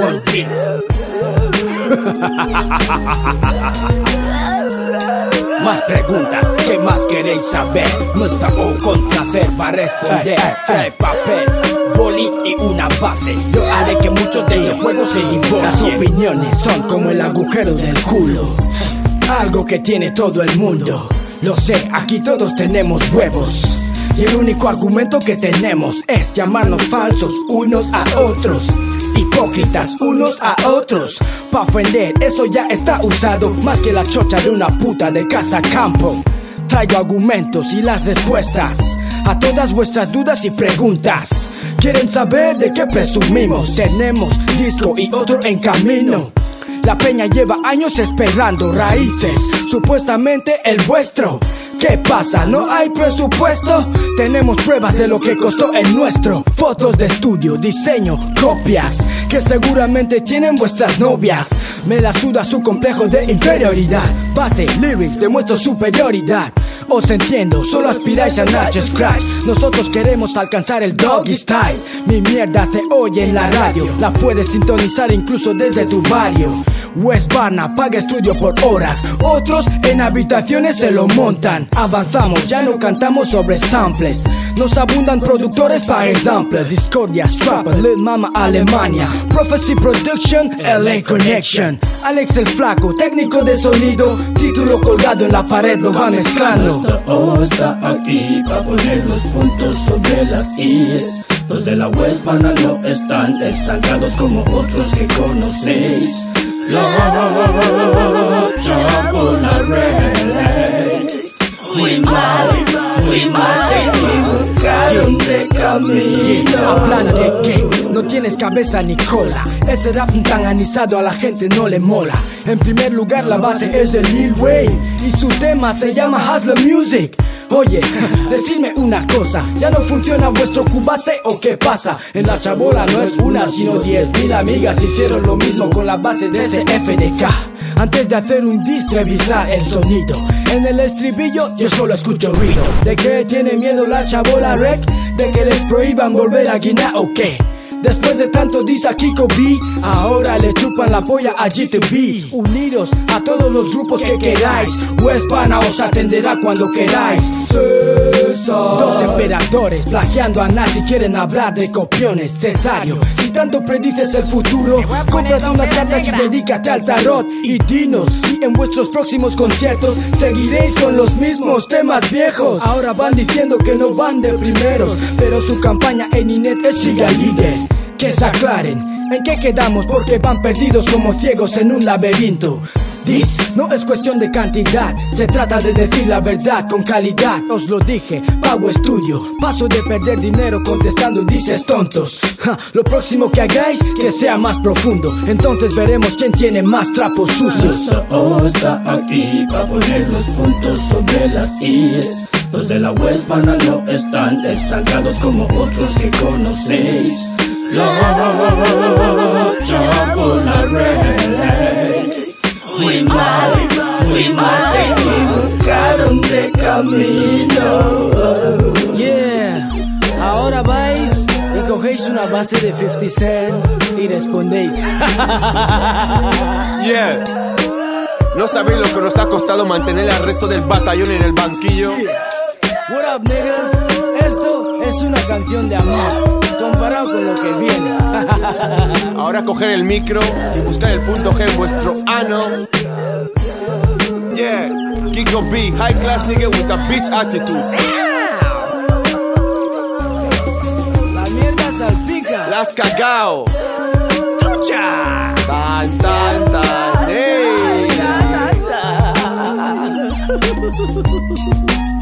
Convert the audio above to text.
One Beat. Más preguntas, ¿qué más queréis saber? Mustafa con placer va a responder. Trae papel, boli y una base. Yo haré que muchos de este juego se divorcien. Las opiniones son como el agujero del culo, algo que tiene todo el mundo. Lo sé, aquí todos tenemos huevos, y el único argumento que tenemos es llamarnos falsos unos a otros, hipócritas unos a otros. Pa' ofender, eso ya está usado, más que la chocha de una puta de casa campo. Traigo argumentos y las respuestas a todas vuestras dudas y preguntas. ¿Quieren saber de qué presumimos? Tenemos disco y otro en camino. La peña lleva años esperando raíces, supuestamente el vuestro. ¿Qué pasa? ¿No hay presupuesto? Tenemos pruebas de lo que costó el nuestro. Fotos de estudio, diseño, copias que seguramente tienen vuestras novias. Me la suda su complejo de inferioridad. Base, lyrics, demuestro superioridad. Os entiendo, solo aspiráis a Nacho Scratch. Nosotros queremos alcanzar el doggy style. Mi mierda se oye en la radio, la puedes sintonizar incluso desde tu barrio. Westbana paga estudio por horas, otros en habitaciones se lo montan. Avanzamos, ya no cantamos sobre samples. Nos abundan productores para example. Discordia, Strapper, Lil Mama, Alemania, Prophecy Production, LA Connection. Alex el Flaco, técnico de sonido, título colgado en la pared, lo va mezclando. Mustafa está aquí para poner los puntos sobre las IES. Los de la Westbana no están estancados como otros que conocéis. Lucha por la red. Muy mal se equivocaron de camino. Hablan de que no tienes cabeza ni cola. Ese rap tan anisado a la gente no le mola. En primer lugar la base es de Lil Wayne y su tema se llama Hustler Music. Oye, decidme una cosa, ¿ya no funciona vuestro Cubase o qué pasa? En la chabola no es una sino 10.000 amigas hicieron lo mismo con la base de ese FDK. Antes de hacer un diss, revisar el sonido. En el estribillo yo solo escucho ruido. ¿De qué tiene miedo la chabola rec? ¿De que les prohíban volver a Guinea o qué? Después de tanto diss a Kiko B, ahora le chupan la polla a G2B. Unidos a todos los grupos que queráis, Westbana os atenderá cuando queráis. César. Dos emperadores plagiando a Nazi quieren hablar de copiones. Cesario, si tanto predices el futuro, cómprate unas cartas y dedícate al tarot. Y dinos si en vuestros próximos conciertos seguiréis con los mismos temas viejos. Ahora van diciendo que no van de primeros, pero su campaña en Inet es siga líder. Que se aclaren, ¿en qué quedamos? Porque van perdidos como ciegos en un laberinto. This no es cuestión de cantidad, se trata de decir la verdad con calidad. Os lo dije, pago estudio, paso de perder dinero contestando dices tontos. Lo próximo que hagáis, que sea más profundo, entonces veremos quién tiene más trapos sucios. Mustafa está aquí para poner los puntos sobre las IES. Los de la Westbana no están estancados como otros que conocéis. Lucha por la red. Muy mal se equivocaron de camino. Yeah, ahora vais y cogéis una base de 50 Cent y respondéis. Yeah. No sabéis lo que nos ha costado mantener al resto del batallón en el banquillo. What up, niggas? Esto es una canción de amor comparado con lo que viene. Ahora coger el micro y buscar el punto G en vuestro ano. Yeah, Kiko B, high class nigga with a bitch attitude. La mierda salpica. La has cagao. ¡Trucha! Tan, tan, tan, hey.